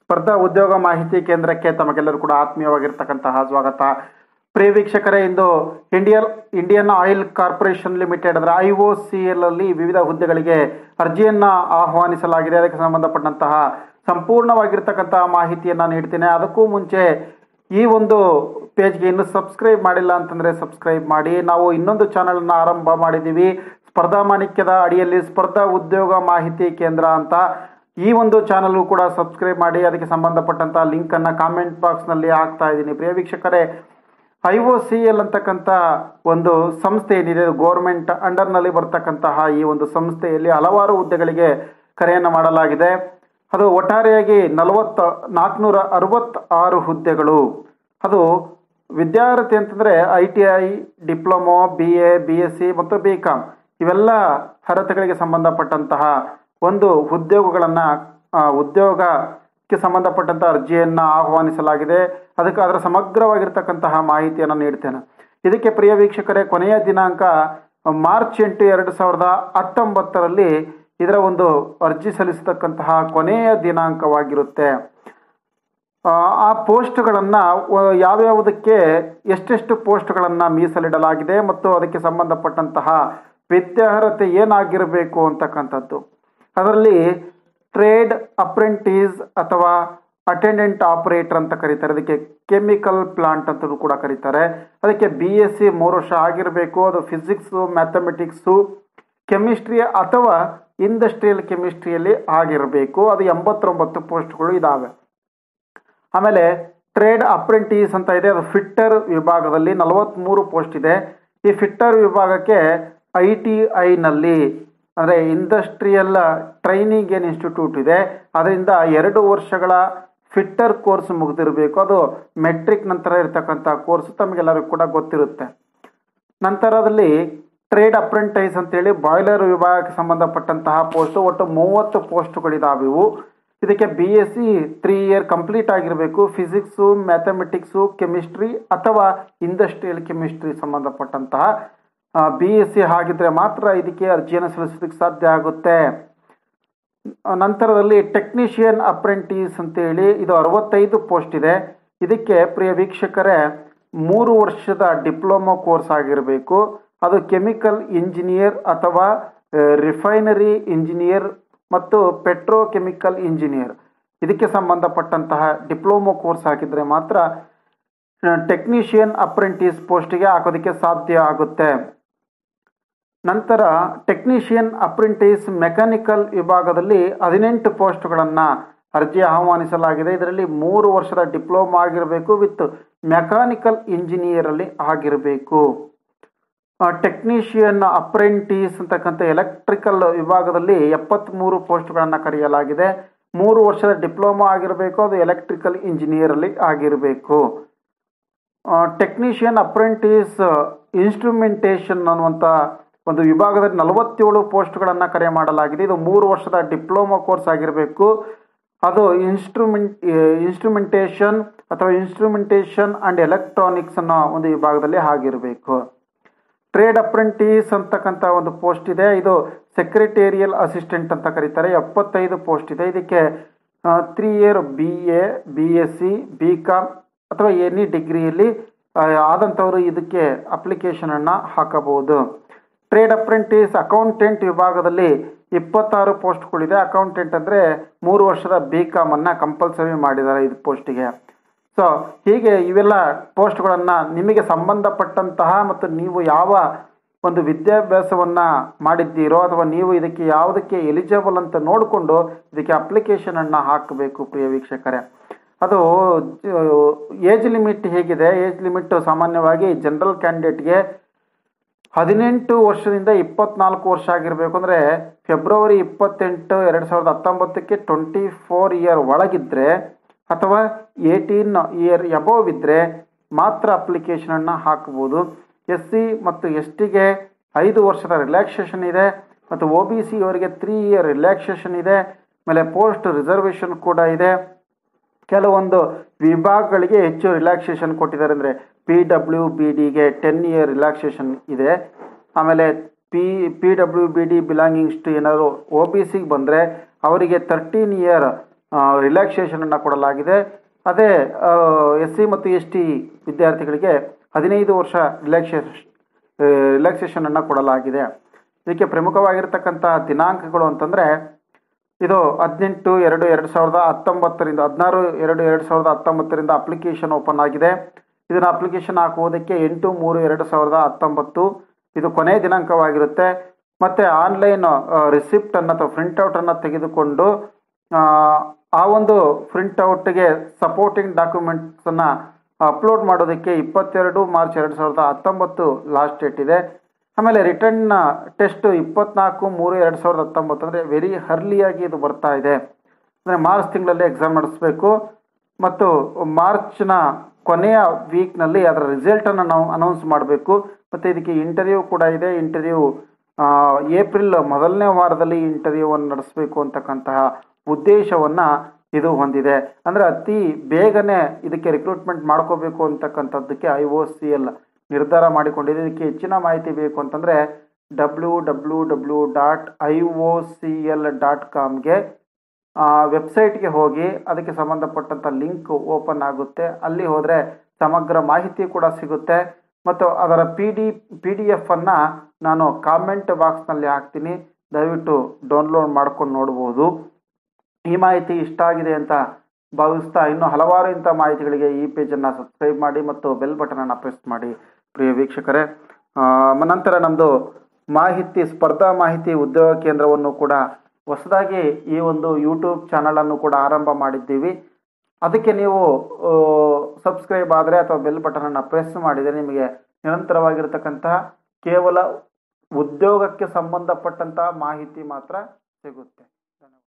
ಸ್ಪರ್ಧಾ ಉದ್ಯೋಗ ಮಾಹಿತಿ ಕೇಂದ್ರಕ್ಕೆ ತಮಗೆಲ್ಲರೂ ಕೂಡ ಆತ್ಮೀಯವಾಗಿರ್ತಕ್ಕಂತಹ ಸ್ವಾಗತ. ಪ್ರಿಯ ವೀಕ್ಷಕರೇ, ಇಂದು ಇಂಡಿಯನ್ ಆಯಿಲ್ ಕಾರ್ಪೊರೇಷನ್ ಲಿಮಿಟೆಡ್ ಅಂದರೆ IOCL ಅಲ್ಲಿ ವಿವಿಧ ಹುದ್ದೆಗಳಿಗೆ ಅರ್ಜಿಯನ್ನು ಆಹ್ವಾನಿಸಲಾಗಿದೆ. ಅದಕ್ಕೆ ಸಂಬಂಧಪಟ್ಟಂತಹ ಸಂಪೂರ್ಣವಾಗಿರ್ತಕ್ಕಂತಹ ಮಾಹಿತಿಯನ್ನು ನೀಡ್ತೇನೆ. ಅದಕ್ಕೂ ಮುಂಚೆ ಈ ಒಂದು ಪೇಜ್ಗೆ ಇನ್ನೂ ಸಬ್ಸ್ಕ್ರೈಬ್ ಮಾಡಿಲ್ಲ ಅಂತಂದರೆ ಸಬ್ಸ್ಕ್ರೈಬ್ ಮಾಡಿ. ನಾವು ಇನ್ನೊಂದು ಚಾನಲನ್ನು ಆರಂಭ ಮಾಡಿದ್ದೀವಿ, ಸ್ಪರ್ಧಾ ಮಾಣಿಕ್ಯದ ಅಡಿಯಲ್ಲಿ ಸ್ಪರ್ಧಾ ಉದ್ಯೋಗ ಮಾಹಿತಿ ಕೇಂದ್ರ ಅಂತ. ಈ ಒಂದು ಚಾನಲ್ಗೂ ಕೂಡ ಸಬ್ಸ್ಕ್ರೈಬ್ ಮಾಡಿ. ಅದಕ್ಕೆ ಸಂಬಂಧಪಟ್ಟಂಥ ಲಿಂಕನ್ನು ಕಾಮೆಂಟ್ ಬಾಕ್ಸ್ನಲ್ಲಿ ಹಾಕ್ತಾ ಇದ್ದೀನಿ. ಪ್ರಿಯ ವೀಕ್ಷಕರೇ, IOCL ಅಂತಕ್ಕಂಥ ಒಂದು ಸಂಸ್ಥೆ ಏನಿದೆ, ಗೌರ್ಮೆಂಟ್ ಅಂಡರ್ನಲ್ಲಿ ಬರ್ತಕ್ಕಂತಹ ಈ ಒಂದು ಸಂಸ್ಥೆಯಲ್ಲಿ ಹಲವಾರು ಹುದ್ದೆಗಳಿಗೆ ಕರೆಯನ್ನು ಮಾಡಲಾಗಿದೆ. ಅದು ಒಟ್ಟಾರೆಯಾಗಿ 466 ಹುದ್ದೆಗಳು. ಅದು ವಿದ್ಯಾರ್ಥಿ ಅಂತಂದರೆ ITI, ಡಿಪ್ಲೊಮೊ, BA, BSc ಮತ್ತು BCom ಇವೆಲ್ಲ ಅರ್ಹತೆಗಳಿಗೆ ಸಂಬಂಧಪಟ್ಟಂತಹ ಒಂದು ಉದ್ಯೋಗಕ್ಕೆ ಸಂಬಂಧಪಟ್ಟಂಥ ಅರ್ಜಿಯನ್ನು ಆಹ್ವಾನಿಸಲಾಗಿದೆ. ಅದಕ್ಕೆ ಅದರ ಸಮಗ್ರವಾಗಿರ್ತಕ್ಕಂತಹ ಮಾಹಿತಿಯನ್ನು ನೀಡ್ತೇನೆ. ಇದಕ್ಕೆ ಪ್ರಿಯ ವೀಕ್ಷಕರೇ, ಕೊನೆಯ ದಿನಾಂಕ ಮಾರ್ಚ್ 8, 2019 ಇದರ ಒಂದು ಅರ್ಜಿ ಸಲ್ಲಿಸತಕ್ಕಂತಹ ಕೊನೆಯ ದಿನಾಂಕವಾಗಿರುತ್ತೆ. ಆ ಪೋಸ್ಟ್ಗಳನ್ನು ಯಾವ್ಯಾವುದಕ್ಕೆ ಎಷ್ಟೆಷ್ಟು ಪೋಸ್ಟ್ಗಳನ್ನು ಮೀಸಲಿಡಲಾಗಿದೆ ಮತ್ತು ಅದಕ್ಕೆ ಸಂಬಂಧಪಟ್ಟಂತಹ ವಿದ್ಯಾರ್ಹತೆ ಏನಾಗಿರಬೇಕು ಅಂತಕ್ಕಂಥದ್ದು. ಅದರಲ್ಲಿ ಟ್ರೇಡ್ ಅಪ್ರೆಂಟಿಸ್ ಅಥವಾ ಅಟೆಂಡೆಂಟ್ ಆಪರೇಟರ್ ಅಂತ ಕರೀತಾರೆ. ಅದಕ್ಕೆ ಕೆಮಿಕಲ್ ಪ್ಲಾಂಟ್ ಅಂತಲೂ ಕೂಡ ಕರೀತಾರೆ. ಅದಕ್ಕೆ BSc 3 ವರ್ಷ ಆಗಿರಬೇಕು. ಅದು ಫಿಸಿಕ್ಸು, ಮ್ಯಾಥಮೆಟಿಕ್ಸು, ಕೆಮಿಸ್ಟ್ರಿ ಅಥವಾ ಇಂಡಸ್ಟ್ರಿಯಲ್ ಕೆಮಿಸ್ಟ್ರಿಯಲ್ಲಿ ಆಗಿರಬೇಕು. ಅದು 89 ಪೋಸ್ಟ್ಗಳು ಇದ್ದಾವೆ. ಆಮೇಲೆ ಟ್ರೇಡ್ ಅಪ್ರೆಂಟಿಸ್ ಅಂತ ಇದೆ, ಅದು ಫಿಟ್ಟರ್ ವಿಭಾಗದಲ್ಲಿ 43 ಪೋಸ್ಟ್ ಇದೆ. ಈ ಫಿಟ್ಟರ್ ವಿಭಾಗಕ್ಕೆ ITIನಲ್ಲಿ ಅಂದರೆ ಇಂಡಸ್ಟ್ರಿಯಲ್ ಟ್ರೈನಿಂಗ್ ಏನು ಇನ್ಸ್ಟಿಟ್ಯೂಟ್ ಇದೆ, ಅದರಿಂದ 2 ವರ್ಷಗಳ ಫಿಟ್ಟರ್ ಕೋರ್ಸ್ ಮುಗಿದಿರಬೇಕು. ಅದು ಮೆಟ್ರಿಕ್ ನಂತರ ಇರತಕ್ಕಂಥ ಕೋರ್ಸ್, ತಮಗೆಲ್ಲರಿಗೂ ಕೂಡ ಗೊತ್ತಿರುತ್ತೆ. ನಂತರದಲ್ಲಿ ಟ್ರೇಡ್ ಅಪ್ರೆಂಟೈಸ್ ಅಂತೇಳಿ ಬಾಯ್ಲರ್ ವಿಭಾಗಕ್ಕೆ ಸಂಬಂಧಪಟ್ಟಂತಹ ಪೋಸ್ಟು, ಒಟ್ಟು 30 ಪೋಸ್ಟುಗಳಿದ್ದಾವೆ ಇವು. ಇದಕ್ಕೆ BSc 3 ಇಯರ್ ಕಂಪ್ಲೀಟ್ ಆಗಿರಬೇಕು. ಫಿಸಿಕ್ಸು, ಮ್ಯಾಥಮೆಟಿಕ್ಸು, ಕೆಮಿಸ್ಟ್ರಿ ಅಥವಾ ಇಂಡಸ್ಟ್ರಿಯಲ್ ಕೆಮಿಸ್ಟ್ರಿ ಸಂಬಂಧಪಟ್ಟಂತಹ BSc ಆಗಿದ್ದರೆ ಮಾತ್ರ ಇದಕ್ಕೆ ಅರ್ಜಿಯನ್ನು ಸಲ್ಲಿಸೋದಕ್ಕೆ ಸಾಧ್ಯ ಆಗುತ್ತೆ. ನಂತರದಲ್ಲಿ ಟೆಕ್ನಿಷಿಯನ್ ಅಪ್ರೆಂಟಿಸ್ ಅಂತೇಳಿ ಇದು 65 ಪೋಸ್ಟ್ ಇದೆ. ಇದಕ್ಕೆ ಪ್ರಿಯ ವೀಕ್ಷಕರೇ 3 ವರ್ಷದ ಡಿಪ್ಲೊಮೊ ಕೋರ್ಸ್ ಆಗಿರಬೇಕು. ಅದು ಕೆಮಿಕಲ್ ಇಂಜಿನಿಯರ್ ಅಥವಾ ರಿಫೈನರಿ ಇಂಜಿನಿಯರ್ ಮತ್ತು ಪೆಟ್ರೋಕೆಮಿಕಲ್ ಇಂಜಿನಿಯರ್ ಇದಕ್ಕೆ ಸಂಬಂಧಪಟ್ಟಂತಹ ಡಿಪ್ಲೊಮೊ ಕೋರ್ಸ್ ಹಾಕಿದರೆ ಮಾತ್ರ ಟೆಕ್ನಿಷಿಯನ್ ಅಪ್ರೆಂಟಿಸ್ ಪೋಸ್ಟಿಗೆ ಹಾಕೋದಕ್ಕೆ ಸಾಧ್ಯ ಆಗುತ್ತೆ. ನಂತರ ಟೆಕ್ನಿಷಿಯನ್ ಅಪ್ರೆಂಟಿಸ್ ಮೆಕ್ಯಾನಿಕಲ್ ವಿಭಾಗದಲ್ಲಿ 18 ಪೋಸ್ಟ್ಗಳನ್ನು ಅರ್ಜಿ ಆಹ್ವಾನಿಸಲಾಗಿದೆ. ಇದರಲ್ಲಿ 3 ವರ್ಷದ ಡಿಪ್ಲೊಮಾ ಆಗಿರಬೇಕು ವಿತ್ ಮೆಕ್ಯಾನಿಕಲ್ ಇಂಜಿನಿಯರಲ್ಲಿ ಆಗಿರಬೇಕು. ಟೆಕ್ನಿಷಿಯನ್ ಅಪ್ರೆಂಟಿಸ್ ಅಂತಕ್ಕಂಥ ಎಲೆಕ್ಟ್ರಿಕಲ್ ವಿಭಾಗದಲ್ಲಿ 73 ಪೋಸ್ಟ್ಗಳನ್ನು ಕರೆಯಲಾಗಿದೆ. 3 ವರ್ಷದ ಡಿಪ್ಲೊಮಾ ಆಗಿರಬೇಕು, ಅದು ಎಲೆಕ್ಟ್ರಿಕಲ್ ಇಂಜಿನಿಯರಲ್ಲಿ ಆಗಿರಬೇಕು. ಟೆಕ್ನಿಷಿಯನ್ ಅಪ್ರೆಂಟಿಸ್ ಇನ್ಸ್ಟ್ರುಮೆಂಟೇಷನ್ ಅನ್ನುವಂಥ ಒಂದು ವಿಭಾಗದಲ್ಲಿ 47 ಪೋಸ್ಟ್ಗಳನ್ನು ಕರೆ ಮಾಡಲಾಗಿದೆ. ಇದು 3 ವರ್ಷದ ಡಿಪ್ಲೊಮಾ ಕೋರ್ಸ್ ಆಗಿರಬೇಕು. ಅದು ಇನ್ಸ್ಟ್ರುಮೆಂಟೇಷನ್ ಅಥವಾ ಇನ್ಸ್ಟ್ರುಮೆಂಟೇಷನ್ ಆ್ಯಂಡ್ ಎಲೆಕ್ಟ್ರಾನಿಕ್ಸ್ ಅನ್ನೋ ಒಂದು ವಿಭಾಗದಲ್ಲಿ ಆಗಿರಬೇಕು. ಟ್ರೇಡ್ ಅಪ್ರೆಂಟಿಸ್ ಅಂತಕ್ಕಂಥ ಒಂದು ಪೋಸ್ಟ್ ಇದೆ. ಇದು ಸೆಕ್ರೆಟೇರಿಯಲ್ ಅಸಿಸ್ಟೆಂಟ್ ಅಂತ ಕರೀತಾರೆ. 75 ಪೋಸ್ಟ್ ಇದೆ. ಇದಕ್ಕೆ 3 ಇಯರ್ BA, BSc, BCom ಅಥವಾ ಎನಿ ಡಿಗ್ರಿಯಲ್ಲಿ ಆದಂಥವರು ಇದಕ್ಕೆ ಅಪ್ಲಿಕೇಶನನ್ನು ಹಾಕಬಹುದು. ಟ್ರೇಡ್ ಅಪ್ರೆಂಟಿಸ್ ಅಕೌಂಟೆಂಟ್ ವಿಭಾಗದಲ್ಲಿ 26 ಪೋಸ್ಟ್ಗಳಿದೆ. ಅಕೌಂಟೆಂಟ್ ಅಂದರೆ 3 ವರ್ಷದ BCom ಕಂಪಲ್ಸರಿ ಮಾಡಿದ್ದಾರೆ ಇದು ಪೋಸ್ಟಿಗೆ. ಸೊ ಹೀಗೆ ಇವೆಲ್ಲ ಪೋಸ್ಟ್ಗಳನ್ನು ನಿಮಗೆ ಸಂಬಂಧಪಟ್ಟಂತಹ ಮತ್ತು ನೀವು ಯಾವ ಒಂದು ವಿದ್ಯಾಭ್ಯಾಸವನ್ನು ಮಾಡಿದ್ದೀರೋ ಅಥವಾ ನೀವು ಇದಕ್ಕೆ ಯಾವುದಕ್ಕೆ ಎಲಿಜಿಬಲ್ ಅಂತ ನೋಡಿಕೊಂಡು ಇದಕ್ಕೆ ಅಪ್ಲಿಕೇಶನನ್ನು ಹಾಕಬೇಕು. ಪ್ರಿಯ ವೀಕ್ಷಕರೇ, ಅದು ಏಜ್ ಲಿಮಿಟ್ ಹೇಗಿದೆ? ಏಜ್ ಲಿಮಿಟ್ ಸಾಮಾನ್ಯವಾಗಿ ಜನರಲ್ ಕ್ಯಾಂಡಿಡೇಟ್ಗೆ 18 ವರ್ಷದಿಂದ 24 ವರ್ಷ ಆಗಿರಬೇಕು. ಅಂದರೆ ಫೆಬ್ರವರಿ 28, 2019ಕ್ಕೆ 24 ಇಯರ್ ಒಳಗಿದ್ದರೆ ಅಥವಾ 18 ಇಯರ್ ಎಬೋವ್ ಇದ್ದರೆ ಮಾತ್ರ ಅಪ್ಲಿಕೇಶನನ್ನು ಹಾಕ್ಬೋದು. SC ಮತ್ತು STಗೆ 5 ವರ್ಷದ ರಿಲ್ಯಾಕ್ಸೇಷನ್ ಇದೆ ಮತ್ತು OBC ಅವರಿಗೆ 3 ಇಯರ್ ರಿಲ್ಯಾಕ್ಸೇಷನ್ ಇದೆ. ಆಮೇಲೆ ಪೋಸ್ಟ್ ರಿಸರ್ವೇಷನ್ ಕೂಡ ಇದೆ. ಕೆಲವೊಂದು ವಿಭಾಗಗಳಿಗೆ ಹೆಚ್ಚು ರಿಲ್ಯಾಕ್ಸೇಷನ್ ಕೊಟ್ಟಿದ್ದಾರೆ. ಅಂದರೆ PWBDಗೆ 10 ಇಯರ್ ರಿಲ್ಯಾಕ್ಸೇಷನ್ ಇದೆ. ಆಮೇಲೆ PWBD ಬಿಲಾಂಗಿಂಗ್ಸ್ ಟು ಏನಾದರೂ OBCಗೆ ಬಂದರೆ ಅವರಿಗೆ 13 ಇಯರ್ ರಿಲ್ಯಾಕ್ಸೇಷನನ್ನು ಕೊಡಲಾಗಿದೆ. ಅದೇ SC ಮತ್ತು ST ವಿದ್ಯಾರ್ಥಿಗಳಿಗೆ 15 ವರ್ಷ ರಿಲ್ಯಾಕ್ಸೇಷನನ್ನು ಕೊಡಲಾಗಿದೆ. ಇದಕ್ಕೆ ಪ್ರಮುಖವಾಗಿರ್ತಕ್ಕಂಥ ದಿನಾಂಕಗಳು ಅಂತಂದರೆ ಇದು 18/2/2019 16/2/2019 ಅಪ್ಲಿಕೇಶನ್ ಓಪನ್ ಆಗಿದೆ. ಇದನ್ನು ಅಪ್ಲಿಕೇಶನ್ ಹಾಕುವುದಕ್ಕೆ 8/3/2019 ಇದು ಕೊನೆಯ ದಿನಾಂಕವಾಗಿರುತ್ತೆ. ಮತ್ತು ಆನ್ಲೈನ್ ರಿಸಿಪ್ಟನ್ನು ಅಥವಾ ಪ್ರಿಂಟೌಟನ್ನು ತೆಗೆದುಕೊಂಡು ಆ ಒಂದು ಪ್ರಿಂಟೌಟ್ಗೆ ಸಪೋರ್ಟಿಂಗ್ ಡಾಕ್ಯುಮೆಂಟ್ಸನ್ನು ಅಪ್ಲೋಡ್ ಮಾಡೋದಕ್ಕೆ 22 ಮಾರ್ಚ್ 2019 ಲಾಸ್ಟ್ ಡೇಟ್ ಇದೆ. ಆಮೇಲೆ ರಿಟರ್ನ್ ಟೆಸ್ಟ್ 24/3/2019 ಅಂದರೆ ವೆರಿ ಅರ್ಲಿಯಾಗಿ ಇದು ಬರ್ತಾ ಇದೆ. ಅಂದರೆ ಮಾರ್ಚ್ ತಿಂಗಳಲ್ಲಿ ಎಕ್ಸಾಮ್ ನಡೆಸಬೇಕು ಮತ್ತು ಮಾರ್ಚ್ನ ಕೊನೆಯ ವೀಕ್ನಲ್ಲಿ ಅದರ ರಿಸಲ್ಟನ್ನು ನಾವು ಅನೌನ್ಸ್ ಮಾಡಬೇಕು. ಮತ್ತು ಇದಕ್ಕೆ ಇಂಟರ್ವ್ಯೂ ಕೂಡ ಇದೆ. ಇಂಟರ್ವ್ಯೂ ಏಪ್ರಿಲ್ ಮೊದಲನೇ ವಾರದಲ್ಲಿ ಇಂಟರ್ವ್ಯೂವನ್ನು ನಡೆಸಬೇಕು ಅಂತಕ್ಕಂತಹ ಉದ್ದೇಶವನ್ನು ಇದು ಹೊಂದಿದೆ. ಅಂದರೆ ಅತಿ ಬೇಗನೆ ಇದಕ್ಕೆ ರಿಕ್ರೂಟ್ಮೆಂಟ್ ಮಾಡ್ಕೋಬೇಕು ಅಂತಕ್ಕಂಥದ್ದಕ್ಕೆ IOCL ನಿರ್ಧಾರ ಮಾಡಿಕೊಂಡಿದೆ. ಇದಕ್ಕೆ ಹೆಚ್ಚಿನ ಮಾಹಿತಿ ಬೇಕು ಅಂತಂದರೆ www.iocl.comಗೆ ವೆಬ್ಸೈಟ್ಗೆ ಹೋಗಿ ಅದಕ್ಕೆ ಸಂಬಂಧಪಟ್ಟಂಥ ಲಿಂಕ್ ಓಪನ್ ಆಗುತ್ತೆ. ಅಲ್ಲಿ ಹೋದರೆ ಸಮಗ್ರ ಮಾಹಿತಿ ಕೂಡ ಸಿಗುತ್ತೆ ಮತ್ತು ಅದರ PDF ಅನ್ನು ನಾನು ಕಾಮೆಂಟ್ ಬಾಕ್ಸ್ನಲ್ಲಿ ಹಾಕ್ತೀನಿ, ದಯವಿಟ್ಟು ಡೌನ್ಲೋಡ್ ಮಾಡ್ಕೊಂಡು ನೋಡ್ಬೋದು. ಈ ಮಾಹಿತಿ ಇಷ್ಟ ಆಗಿದೆ ಅಂತ ಭಾವಿಸ್ತಾ ಇನ್ನೂ ಹಲವಾರು ಇಂಥ ಮಾಹಿತಿಗಳಿಗೆ ಈ ಪೇಜನ್ನು ಸಬ್ಸ್ಕ್ರೈಬ್ ಮಾಡಿ ಮತ್ತು ಬೆಲ್ ಬಟನನ್ನು ಪ್ರೆಸ್ ಮಾಡಿ ಪ್ರಿಯ ವೀಕ್ಷಕರೇ. ನಂತರ ನಮ್ಮದು ಸ್ಪರ್ಧಾ ಮಾಹಿತಿ ಉದ್ಯೋಗ ಕೇಂದ್ರವನ್ನು ಕೂಡ ಹೊಸದಾಗಿ ಈ ಒಂದು ಯೂಟ್ಯೂಬ್ ಚಾನಲನ್ನು ಕೂಡ ಆರಂಭ ಮಾಡಿದ್ದೀವಿ. ಅದಕ್ಕೆ ನೀವು ಸಬ್ಸ್ಕ್ರೈಬ್ ಆದರೆ ಅಥವಾ ಬೆಲ್ ಬಟನನ್ನು ಪ್ರೆಸ್ ಮಾಡಿದರೆ ನಿಮಗೆ ನಿರಂತರವಾಗಿರ್ತಕ್ಕಂತಹ ಕೇವಲ ಉದ್ಯೋಗಕ್ಕೆ ಸಂಬಂಧಪಟ್ಟಂತಹ ಮಾಹಿತಿ ಮಾತ್ರ ಸಿಗುತ್ತೆ.